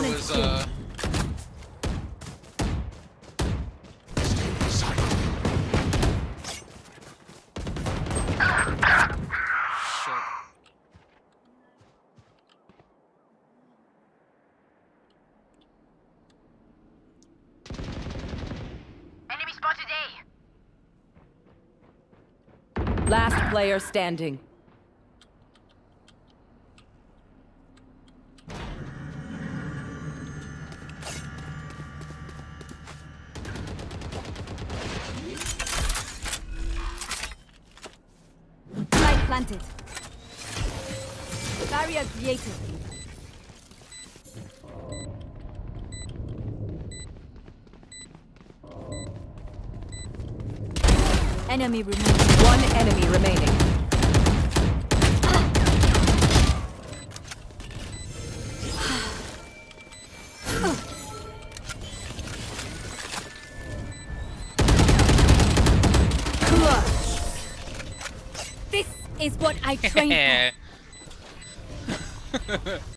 was Shit. Enemy spotted A. Last player standing. Light planted. Barrier created. Enemy removed. One enemy remaining. This is what I trained for.